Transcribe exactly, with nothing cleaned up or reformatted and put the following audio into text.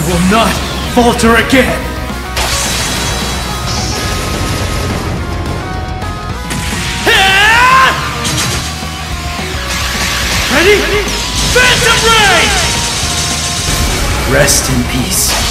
will not falter again! Ready? Phantom Ray! Rest in peace.